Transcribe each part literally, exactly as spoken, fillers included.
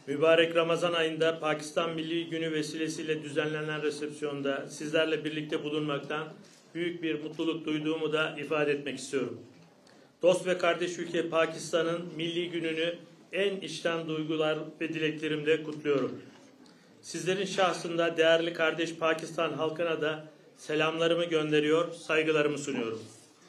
Mübarek Ramazan ayında Pakistan Milli Günü vesilesiyle düzenlenen resepsiyonda sizlerle birlikte bulunmaktan büyük bir mutluluk duyduğumu da ifade etmek istiyorum. Dost ve kardeş ülke Pakistan'ın Milli Günü'nü en içten duygular ve dileklerimle kutluyorum. Sizlerin şahsında değerli kardeş Pakistan halkına da selamlarımı gönderiyor, saygılarımı sunuyorum.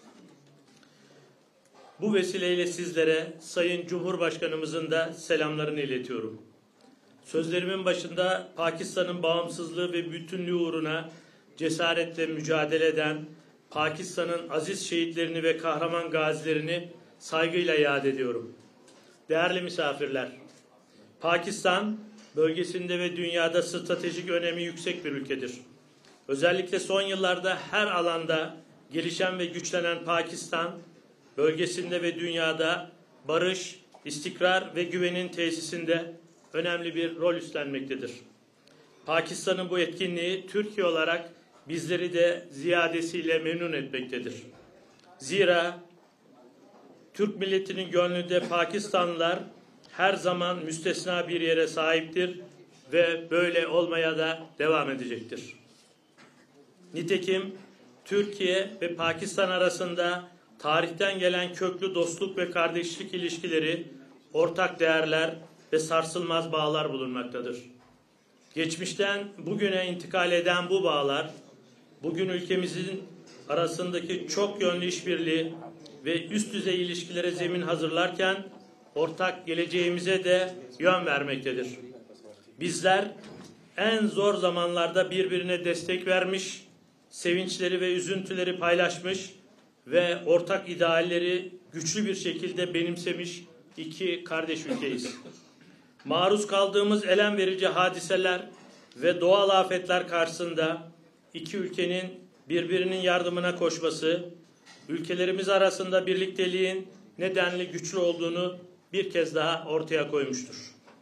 Bu vesileyle sizlere Sayın Cumhurbaşkanımızın da selamlarını iletiyorum. Sözlerimin başında Pakistan'ın bağımsızlığı ve bütünlüğü uğruna cesaretle mücadele eden Pakistan'ın aziz şehitlerini ve kahraman gazilerini saygıyla yad ediyorum. Değerli misafirler, Pakistan bölgesinde ve dünyada stratejik önemi yüksek bir ülkedir. Özellikle son yıllarda her alanda gelişen ve güçlenen Pakistan, bölgesinde ve dünyada barış, istikrar ve güvenin tesisinde önemli bir rol üstlenmektedir. Pakistan'ın bu etkinliği Türkiye olarak bizleri de ziyadesiyle memnun etmektedir. Zira Türk milletinin gönlünde Pakistanlılar her zaman müstesna bir yere sahiptir ve böyle olmaya da devam edecektir. Nitekim Türkiye ve Pakistan arasında tarihten gelen köklü dostluk ve kardeşlik ilişkileri, ortak değerler ve sarsılmaz bağlar bulunmaktadır. Geçmişten bugüne intikal eden bu bağlar, bugün ülkemizin arasındaki çok yönlü işbirliği ve üst düzey ilişkilere zemin hazırlarken, ortak geleceğimize de yön vermektedir. Bizler en zor zamanlarda birbirine destek vermiş, sevinçleri ve üzüntüleri paylaşmış ve ortak idealleri güçlü bir şekilde benimsemiş iki kardeş ülkeyiz. Maruz kaldığımız elem verici hadiseler ve doğal afetler karşısında iki ülkenin birbirinin yardımına koşması, ülkelerimiz arasında birlikteliğin nedenli güçlü olduğunu bir kez daha ortaya koymuştur.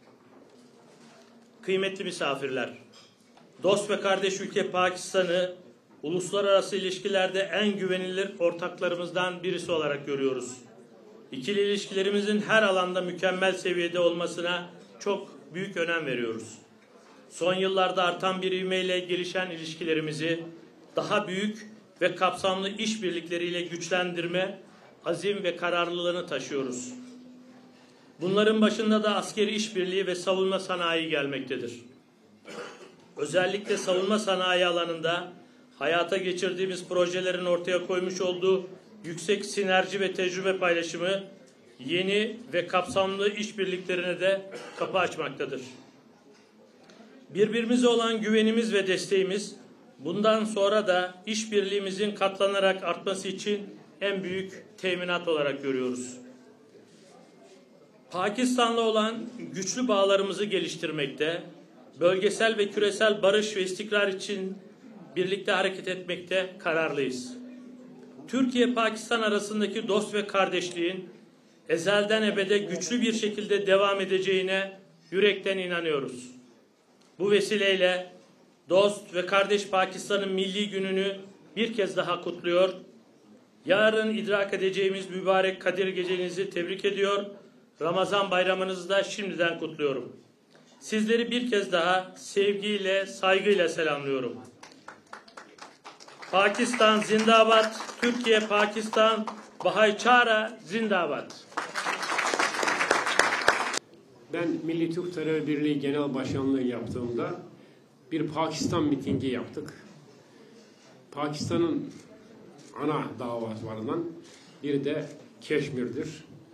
Kıymetli misafirler, dost ve kardeş ülke Pakistan'ı uluslararası ilişkilerde en güvenilir ortaklarımızdan birisi olarak görüyoruz. İkili ilişkilerimizin her alanda mükemmel seviyede olmasına çok büyük önem veriyoruz. Son yıllarda artan bir ivmeyle gelişen ilişkilerimizi daha büyük ve kapsamlı işbirlikleriyle güçlendirme azim ve kararlılığını taşıyoruz. Bunların başında da askeri işbirliği ve savunma sanayi gelmektedir. Özellikle savunma sanayi alanında hayata geçirdiğimiz projelerin ortaya koymuş olduğu yüksek sinerji ve tecrübe paylaşımı yeni ve kapsamlı işbirliklerine de kapı açmaktadır. Birbirimize olan güvenimiz ve desteğimiz bundan sonra da işbirliğimizin katlanarak artması için en büyük teminat olarak görüyoruz. Pakistan'la olan güçlü bağlarımızı geliştirmekte, bölgesel ve küresel barış ve istikrar için birlikte hareket etmekte kararlıyız. Türkiye-Pakistan arasındaki dost ve kardeşliğin ezelden ebede güçlü bir şekilde devam edeceğine yürekten inanıyoruz. Bu vesileyle dost ve kardeş Pakistan'ın Milli Günü'nü bir kez daha kutluyor. Yarın idrak edeceğimiz mübarek Kadir Gecenizi tebrik ediyor. Ramazan bayramınızı da şimdiden kutluyorum. Sizleri bir kez daha sevgiyle, saygıyla selamlıyorum. Pakistan zindabad, Türkiye, Pakistan, Bhaichara zindabad. Ben Milli Türk Talebe Birliği Genel Başkanlığı yaptığımda bir Pakistan mitingi yaptık. Pakistan'ın ana davalarından biri de Keşmir'dir.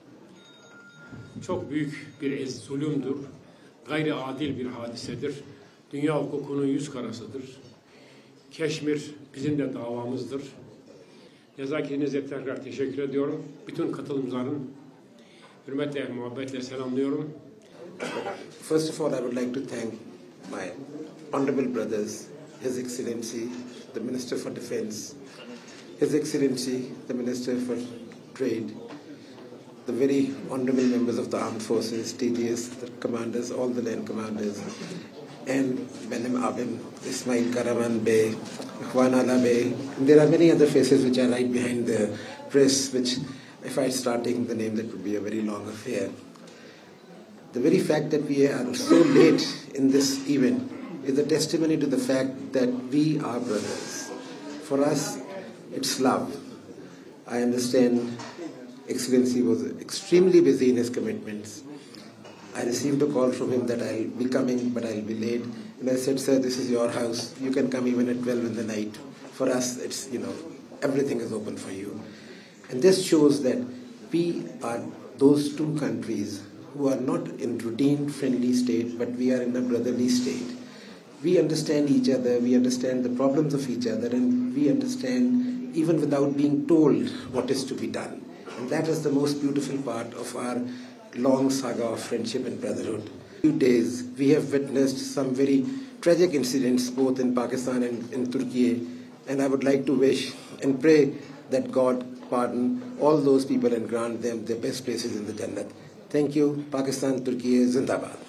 Çok büyük bir zulümdür, gayri adil bir hadisedir. Dünya hukukunun yüz karasıdır. Keşmir bizim de davamızdır. Nezaketinize tekrar teşekkür ediyorum. Bütün katılımcıların hürmetle, muhabbetle selamlıyorum. First of all, I would like to thank my honorable brothers, His Excellency, the Minister for Defense, His Excellency, the Minister for Trade, the very honorable members of the armed forces, T D S, the commanders, all the land commanders, and Benim Abim, Ismail Karaman Bey, Ikhwan Ala Bey. There are many other faces which are right behind the press, which if I start taking the name, that would be a very long affair. The very fact that we are so late in this event is a testimony to the fact that we are brothers. For us, it's love. I understand Excellency was extremely busy in his commitments. I received a call from him that I'll be coming, but I'll be late. And I said, sir, this is your house. You can come even at twelve in the night. For us, it's, you know, everything is open for you. And this shows that we are those two countries who are not in routine friendly state, but we are in a brotherly state. We understand each other, we understand the problems of each other, and we understand even without being told what is to be done. And that is the most beautiful part of our long saga of friendship and brotherhood. Few days, we have witnessed some very tragic incidents both in Pakistan and in Turkey, and I would like to wish and pray that God pardon all those people and grant them their best places in the Jannat. Thank you. Pakistan, Turkey, Zindabad.